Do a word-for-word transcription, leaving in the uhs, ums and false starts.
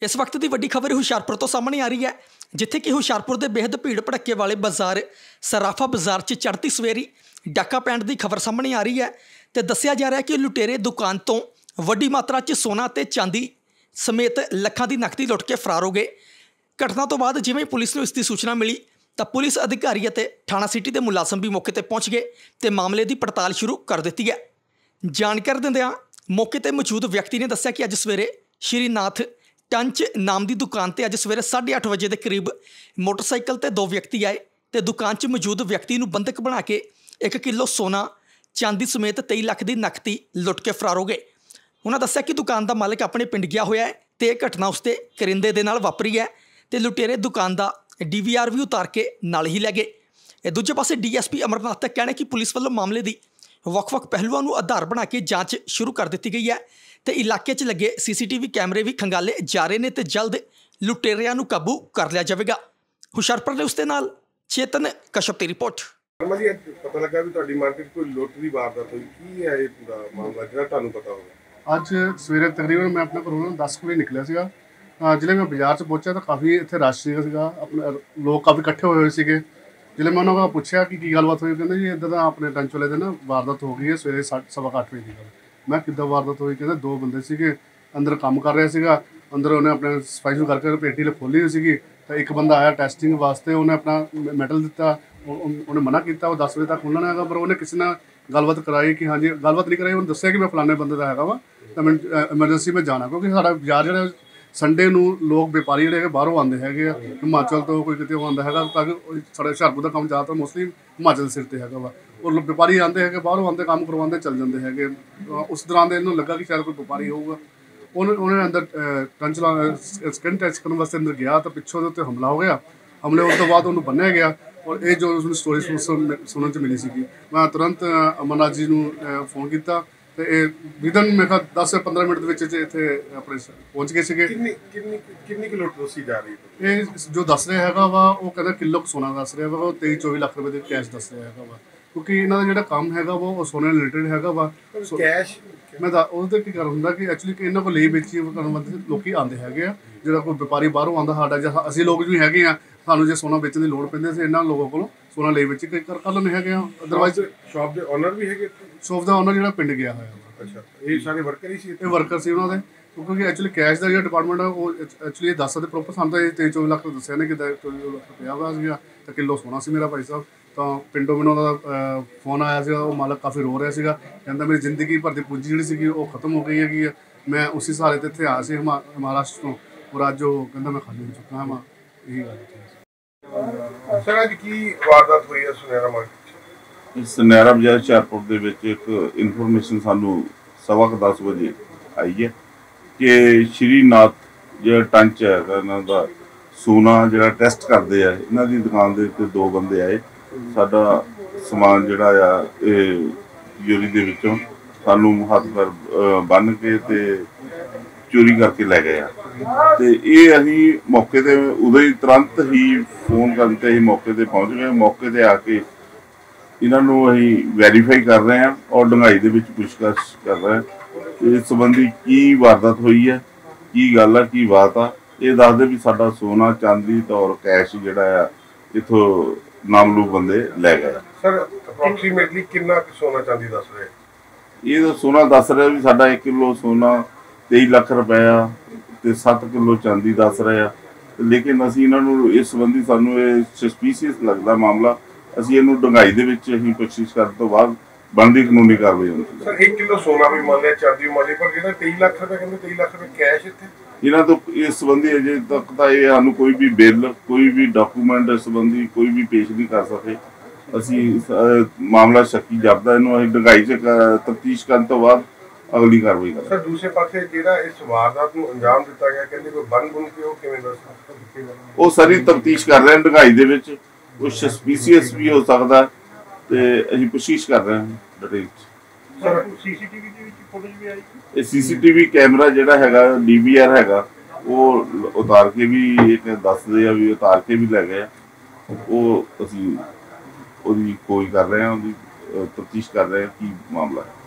इस वक्त की वड्डी खबर हुशियारपुर तो सामने आ रही है, जिथे कि हुशियारपुर के बेहद भीड़ भड़के वाले बाजार सराफा बाजार च चढ़ती सवेरी डाका पैण की खबर सामने आ रही है। तो दसिया जा रहा है कि लुटेरे दुकान तो वड्डी मात्रा च सोना ते चांदी समेत लखां की नकदी लुट के फरार हो गए। घटना तो बाद जिवें पुलिस नूं इसकी सूचना मिली तो पुलिस अधिकारी ते थाणा सिटी के मुलाजम भी मौके पर पहुँच गए तो मामले की पड़ताल शुरू कर दी है। जानकारी दिंदिआं मौके पर मौजूद व्यक्ति ने दस्सिया कि अज सवेरे श्रीनाथ टंच नाम की दुकान पर अज सवेरे साढ़े अठ बजे के करीब मोटरसाइकिल ते दो व्यक्ति आए तो दुकान च मौजूद व्यक्ति नूं बंधक बना के एक किलो सोना चांदी समेत तेई लख की नकदी लुट के फरार हो गए। उन्होंने दस्सिया कि दुकान का मालिक अपने पिंड गया होया है तो यह घटना उसके करिंदे दे नाल वापरी है तो लुटेरे दुकान का डी वी आर भी उतार के नाल ही लै गए। दूजे पासे डी एस पी अमरनाथ का कहना है कि पुलिस वालों मामले की ਵੱਖ-ਵੱਖ ਪਹਿਲੂਆਂ ਨੂੰ ਆਧਾਰ ਬਣਾ ਕੇ ਜਾਂਚ ਸ਼ੁਰੂ ਕਰ ਦਿੱਤੀ ਗਈ ਹੈ ਤੇ ਇਲਾਕੇ 'ਚ ਲੱਗੇ ਸੀ ਸੀ ਟੀ ਵੀ ਕੈਮਰੇ ਵੀ ਖੰਗਾਲੇ ਜਾ ਰਹੇ ਨੇ ਤੇ ਜਲਦ ਲੁਟੇਰਿਆਂ ਨੂੰ ਕਾਬੂ ਕਰ ਲਿਆ ਜਾਵੇਗਾ। ਹੁਸ਼ਿਆਰਪੁਰ ਦੇ ਉਸਤੇ ਨਾਲ ਚੇਤਨ ਕਸ਼ਪ ਦੀ ਰਿਪੋਰਟ। ਸ਼ਰਮਾ ਜੀ, ਪਤਾ ਲੱਗਾ ਵੀ ਤੁਹਾਡੀ ਮਾਰਕੀਟ ਕੋਈ ਲੁੱਟ ਦੀ ਵਾਰਦਾਤ ਹੋਈ, ਕੀ ਹੈ ਇਹ ਪੂਰਾ ਮਾਮਲਾ ਜਿਹੜਾ ਤੁਹਾਨੂੰ ਪਤਾ ਹੋਵੇ? ਅੱਜ ਸਵੇਰੇ ਤਕਰੀਬਨ ਮੈਂ ਆਪਣੇ ਘਰੋਂ ਦਸ ਵਜੇ ਨਿਕਲਿਆ ਸੀਗਾ। ਜ਼ਿਲ੍ਹੇ ਮੈਂ ਬਾਜ਼ਾਰ 'ਚ ਪਹੁੰਚਿਆ ਤਾਂ ਕਾਫੀ ਇੱਥੇ ਰਸ਼ ਸੀਗਾ, ਆਪਣੇ ਲੋਕ ਕਾਫੀ ਇਕੱਠੇ ਹੋਏ ਹੋਏ ਸੀਗੇ। जिले मैं उन्होंने पूछा कि की गलबात हुई, कहते जी इधर अपने टंच वाले दिन वारदात हो गई है सवेरे सवा अठ बजे की गल। मैं किदा वारदात हुई, कहते दो बंदे सीगे अंदर काम कर रहे सीगा, अंदर उन्हें अपने सफाई करके पेटी खोली हुई सी तो एक बंदा आया टेस्टिंग वास्ते, उन्हें अपना मैटल दिता, उन्हें मना किया वो दस बजे तक खुलना है, पर उन्हें किसी ने गलबात कराई कि हाँ जी गलबात नहीं कराई, उन्हें दसिया कि मैं फलाने बंदे का है वा तो मैं एमरजेंसी में जाना, क्योंकि सारा बाजार जो संडे ਨੂੰ ਲੋਕ ਵਪਾਰੀ ਜਿਹੜੇ ਬਾਹਰੋਂ ਆਉਂਦੇ ਹੈਗੇ ਆ, ਹਿਮਾਚਲ ਤੋਂ ਕੋਈ ਕਿਤੇ ਆਉਂਦਾ ਹੈਗਾ, ਤਾਂ ਕਿ ਸਾਡੇ ਹੁਸ਼ਿਆਰਪੁਰ ਦਾ ਕੰਮ ਜ਼ਿਆਦਾਤਰ ਮੋਸਟਲੀ ਹਿਮਾਚਲ ਸਿਰ 'ਤੇ ਹੈਗਾ ਵਾ। ਉਹ ਵਪਾਰੀ ਆਉਂਦੇ ਹੈਗੇ ਬਾਹਰੋਂ ਆਉਂਦੇ ਕੰਮ ਕਰਵਾਉਂਦੇ ਚੱਲ ਜਾਂਦੇ ਹੈਗੇ। ਉਸ ਦੌਰਾਨ ਦੇ ਇਹਨੂੰ ਲੱਗਾ ਕਿ ਸ਼ਾਇਦ ਕੋਈ ਵਪਾਰੀ ਹੋਊਗਾ, ਉਹਨੇ ਉਹਨੇ ਅੰਦਰ ਟੰਚ ਸਕਿਨ ਟੈਸਟ ਕਰਨ ਵਾਸਤੇ ਅੰਦਰ ਗਿਆ ਤਾਂ ਪਿੱਛੋਂ ਦੇ ਉੱਤੇ ਹਮਲਾ ਹੋ ਗਿਆ। ਹਮਲੇ ਉਸ ਤੋਂ ਬਾਅਦ ਉਹਨੂੰ ਬੰਨਿਆ ਗਿਆ ਔਰ ਇਹ ਜੋ ਉਸਨੂੰ ਸਟੋਰੀ ਸੁਣਨ 'ਚ ਮਿਲੀ ਸੀਗੀ, ਮੈਂ ਤੁਰੰਤ ਅਮਰਨਾਥ ਜੀ ਨੂੰ ਫੋਨ ਕੀਤਾ ਤੇ ਇਹ ਵਿਦਨ ਮੈਂ ਕਿਹਾ ਦਸ ਜਾਂ ਪੰਦਰਾਂ ਮਿੰਟ ਦੇ ਵਿੱਚ ਇੱਥੇ ਆਪਣੇ ਪਹੁੰਚ ਗਏ ਸੀਗੇ। ਕਿੰਨੀ ਕਿੰਨੀ ਕਿੰਨੀ ਕੁ ਲੁੱਟ ਦੱਸੀ ਜਾ ਰਹੀ ਹੈ? ਇਹ ਜੋ ਦੱਸ ਰਿਹਾ ਹੈਗਾ ਵਾ ਉਹ ਕਹਿੰਦਾ ਕਿਲੋ ਕੁ ਸੋਨਾ ਦੱਸ ਰਿਹਾ ਵਾ, ਉਹ ਤੇਈ ਚੌਵੀ ਲੱਖ ਰੁਪਏ ਦੇ ਕੈਸ਼ ਦੱਸ ਰਿਹਾ ਹੈਗਾ ਵਾ, ਕਿਉਂਕਿ ਇਹਨਾਂ ਦਾ ਜਿਹੜਾ ਕੰਮ ਹੈਗਾ ਵਾ ਉਹ ਸੋਨੇ ਨਾਲ ਰਿਲੇਟਡ ਹੈਗਾ ਵਾ। ਕੈਸ਼ ਮੈਂ ਤਾਂ ਉਹਦੇ ਕੀ ਕਰ ਹੁੰਦਾ ਕਿ ਐਕਚੁਅਲੀ ਕਿ ਇਹਨਾਂ ਕੋਲ ਲਈ ਵੇਚੀ ਕਰਨ ਵਾਸਤੇ ਲੋਕੀ ਆਉਂਦੇ ਹੈਗੇ ਆ, ਜਿਹੜਾ ਕੋਈ ਵਪਾਰੀ ਬਾਹਰੋਂ ਆਉਂਦਾ ਸਾਡਾ ਜਾਂ ਅਸੀਂ ਲੋਕ ਵੀ ਹੈਗੇ ਆ, ਸਾਨੂੰ ਜੇ ਸੋਨਾ ਵੇਚਣ ਦੀ ਲੋੜ ਪੈਂਦੀ ਅਸੀਂ ਇਹਨਾਂ ਲੋਕਾਂ ਕੋਲੋਂ ਸੋਨਾ ਲਈ ਵੇਚ ਕੇ ਕਰ ਕਰ ਲੈਂਦੇ ਹੈਗੇ ਆ। ਅਦਰਵਾਈਜ਼ ਸ਼ਾਪ ਦੇ ਓਨਰ ਵੀ ਹੈਗੇ? ਸ਼ਾਪ ਦਾ ਓਨਰ ਜਿਹੜਾ ਪਿੰਡ ਗਿਆ ਹੋਇਆ ਵਾ। ਅੱਛਾ, ਇਹ ਸਾਰੇ ਵਰਕਰ ਹੀ ਸੀ? ਇਹ ਵਰਕਰ ਸੀ ਉਹਨਾਂ ਦੇ, ਕਿਉਂਕਿ ਐਕਚੁਅਲੀ ਕੈਸ਼ ਦਾ ਜਿਹੜਾ ਡਿਪਾਰਟਮੈਂਟ ਆ ਉਹ ਐਕਚੁਅਲੀ ਇਹ ਦੱਸ ਸਕਦੇ ਪ੍ਰੋਪਰ, ਸਾਨੂੰ ਤਾਂ ਇਹ ਤੇਈ ਚੌਵੀ ਲੱਖ ਦੱਸਿਆ ਨੇ ਕਿ ਚੌਵੀ ਲੱਖ ਰੁਪਇਆ ਵਾ ਸੀਗਾ ਤਾਂ ਕਿਲੋ ਸੋਨਾ ਸੀ ਮੇਰਾ ਭਾਈ ਸਾਹਿਬ। ਤਾਂ ਪਿੰਡੋਂ ਮੈਨੂੰ ਉਹਦਾ ਫੋਨ ਆਇਆ ਸੀਗਾ, ਉਹ ਮਾਲਕ ਕਾਫੀ ਰੋ ਰਿਹਾ ਸੀਗਾ, ਕਹਿੰਦਾ ਮੇਰੀ ਜ਼ਿੰਦਗੀ ਭਰ ਦੀ ਪੂੰਜੀ ਜਿਹੜੀ ਸੀਗੀ ਉਹ ਖਤਮ ਹੋ ਗਈ ਹੈਗੀ ਆ, ਮੈਂ ਉਸੇ ਸਹਾਰੇ 'ਤੇ ਇੱਥੇ ਆਇਆ ਸੀ ਮਹਾਰਾਸ਼ਟਰ ਤੋਂ, ਔਰ ਅੱਜ ਉਹ ਕਹਿੰਦਾ ਮੈਂ ਖਾਲੀ ਹੋ ਚੁੱਕਾ ਹਾਂ। ਇਹੀ ਗੱਲ ਸਰ, ਅੱਜ ਕੀ ਵਾਰਦਾਤ ਹੋਈ ਹੈ ਸੁਨਿਆਰਾ ਮਾਰਕੀਟ 'ਚ? ਸੁਨਿਆਰਾ ਬਾਜ਼ਾਰ ਹੁਸ਼ਿਆਰਪੁਰ ਦੇ ਵਿੱਚ ਇੱਕ ਇਨਫੋਰਮੇਸ਼ਨ ਸਾਨੂੰ ਸਵਾ ਕੁ ਦਸ ਵਜੇ ਆਈ ਹੈ ਕਿ ਸ਼੍ਰੀਨਾਥ ਜਿਹੜਾ ਟੰਚ ਹੈਗਾ ਇਹਨਾਂ ਦਾ ਸੋਨਾ ਜਿਹੜਾ ਟੈਸਟ ਕਰਦੇ ਆ, ਇਹਨਾਂ ਦੀ ਦੁਕਾਨ ਦੇ ਉੱਤੇ ਦੋ ਬੰਦੇ ਆਏ, ਸਾਡਾ ਸਮਾਨ ਜਿਹੜਾ ਆ ਇਹ ਚੋਰੀ ਦੇ ਵਿੱਚੋਂ ਸਾਨੂੰ ਹੱਥ ਪਰ ਬੰਨ੍ਹ ਕੇ ਤੇ ਚੋਰੀ ਕਰਕੇ ਲੈ ਗਏ ਆ। ਤੇ ਇਹ ਅਸੀਂ ਮੌਕੇ 'ਤੇ ਉਦੋਂ ਹੀ ਤੁਰੰਤ ਹੀ ਫੋਨ ਕਰਨ 'ਤੇ ਅਸੀਂ ਮੌਕੇ 'ਤੇ ਪਹੁੰਚ ਗਏ। ਮੌਕੇ 'ਤੇ ਆ ਕੇ ਇਹਨਾਂ ਨੂੰ ਅਸੀਂ ਵੈਰੀਫਾਈ ਕਰ ਰਹੇ ਹਾਂ ਔਰ ਡੂੰਘਾਈ ਦੇ ਵਿੱਚ ਪੁੱਛਗਿੱਛ ਕਰ ਰਹੇ ਹਾਂ। ਇਸ ਸੰਬੰਧੀ ਕੀ ਵਾਰਦਾਤ ਹੋਈ ਹੈ, ਕੀ ਗੱਲ ਆ, ਕੀ ਬਾਤ ਆ, ਇਹ ਦੱਸਦੇ ਵੀ ਸਾਡਾ ਸੋਨਾ ਚਾਂਦੀ ਔਰ ਕੈਸ਼ ਜਿਹੜਾ ਆ ਇੱਥੋਂ ਨਾਮਲੂਮ ਬੰਦੇ ਲੈ ਗਏ। ਸਰ, ਅਪਰੋਕਸੀਮੇਟਲੀ ਕਿੰਨਾ ਸੋਨਾ ਚਾਂਦੀ ਦੱਸ ਰਹੇ? ਇਹ ਸੋਨਾ ਦੱਸ ਰਿਹਾ ਵੀ ਸਾਡਾ ਇੱਕ ਕਿਲੋ ਸੋਨਾ ਤੇਈ ਲੱਖ ਰੁਪਇਆ ਤੇ ਸੱਤ ਕਿਲੋ ਚਾਂਦੀ ਦੱਸ ਰਹੇ ਆ, ਲੇਕਿਨ ਅਸੀਂ ਇਹਨਾਂ ਨੂੰ ਇਸ ਸੰਬੰਧੀ ਸਾਨੂੰ ਇਹ ਸਸਪੀਸੀਅਸ ਲੱਗਦਾ ਮਾਮਲਾ, ਅਸੀਂ ਇਹਨੂੰ ਡੂੰਘਾਈ ਦੇ ਵਿੱਚ ਅਸੀਂ ਕੋਸ਼ਿਸ਼ ਕਰਨ ਤੋਂ ਬਾਅਦ ਬਣਦੀ ਕਾਨੂੰਨੀ ਕਾਰਵਾਈ ਹੁੰਦੀ। ਸਰ, ਇੱਕ ਕਿਲੋ ਸੋਨਾ ਵੀ ਮੰਨ ਲਿਆ, ਚਾਂਦੀ ਵੀ ਮੰਨ ਲਈ, ਪਰ ਜਿਹੜਾ ਤੇਈ ਲੱਖ ਰੁਪਏ ਕਹਿੰਦੇ ਤੇਈ ਲੱਖ ਰੁਪਏ ਕੈਸ਼ ਇੱਥੇ ਇਹਨਾਂ ਤੋਂ ਇਸ ਸੰਬੰਧੀ ਅਜੇ ਤੱਕ ਤਾਂ ਇਹ ਸਾਨੂੰ ਕੋਈ ਵੀ ਬਿੱਲ ਕੋਈ ਵੀ ਡਾਕੂਮੈਂਟ ਇਸ ਸੰਬੰਧੀ ਕੋਈ ਵੀ ਪੇਸ਼ ਨਹੀਂ ਕਰ ਸਕੇ। ਅਸੀਂ ਮਾਮਲਾ ਸ਼ੱਕੀ ਜਾਪਦਾ, ਇਹਨੂੰ ਅਸੀਂ ਡੂੰਘਾਈ 'ਚ ਤਫਤੀਸ਼ ਕਰਨ ਤੋਂ ਬਾਅਦ ਅਗਲੀ ਕਾਰਵਾਈ ਕਰਾਂਗੇ। ਸਰ, ਦੂਸਰੇ ਪਾਸੇ ਜਿਹੜਾ ਇਸ ਵਾਰਦਾਤ ਨੂੰ ਅੰਜਾਮ ਦਿੱਤਾ ਗਿਆ, ਕਹਿੰਦੇ ਕੋਈ ਬੰਨ ਬੁੰਨ ਕੇ ਉਹ ਕਿਵੇਂ ਦੱਸ? ਉਹ ਸਾਰੀ ਤਫਤੀਸ਼ ਕਰ ਰਹੇ ਹਾਂ ਡੂੰਘਾਈ ਦੇ ਵਿੱਚ, ਉਹ ਸਸਪੀਸੀਅਸ ਵੀ ਹੋ ਸਕਦਾ ਤੇ ਅਸੀਂ ਕੋਸ਼ਿਸ਼ ਕਰ ਰਹੇ ਹਾਂ ਡਿਟੇਲ 'ਚ। ਸਰ, ਸੀਸੀਟੀਵੀ ਦੇ ਵਿੱਚ ਫੁਟੇਜ ਵੀ ਆਈ? ਇਹ ਸੀਸੀਟੀਵੀ ਕੈਮਰਾ ਜਿਹੜਾ ਹੈਗਾ ਡੀ ਵੀ ਆਰ ਹੈਗਾ ਉਹ ਉਤਾਰ ਕੇ ਵੀ ਇੱਕ ਦੱਸਦੇ ਆ ਵੀ ਉਤਾਰ ਕੇ ਵੀ ਲੈ ਗਏ ਆ, ਉਹ ਅਸੀਂ ਉਹਦੀ ਖੋਜ ਕਰ ਰਹੇ ਹਾਂ, ਉਹਦੀ ਤਫਤੀਸ਼ ਕਰ ਰਹੇ ਹਾਂ ਕੀ ਮਾਮਲਾ ਹੈ।